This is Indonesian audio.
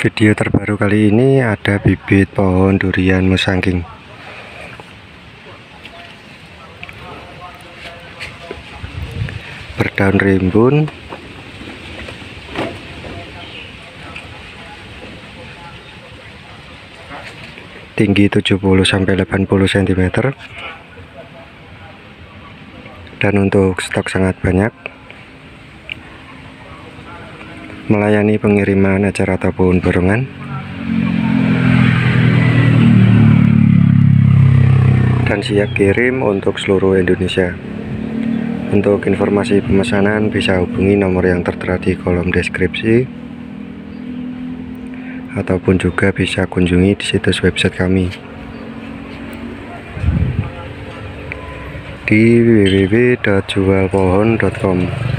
Video terbaru kali ini ada bibit pohon durian musangking. Berdaun rimbun, tinggi 70-80 cm, dan untuk stok sangat banyak. Melayani pengiriman ecer ataupun borongan, dan siap kirim untuk seluruh Indonesia. Untuk informasi pemesanan bisa hubungi nomor yang tertera di kolom deskripsi, ataupun juga bisa kunjungi di situs website kami di www.jualpohon.com.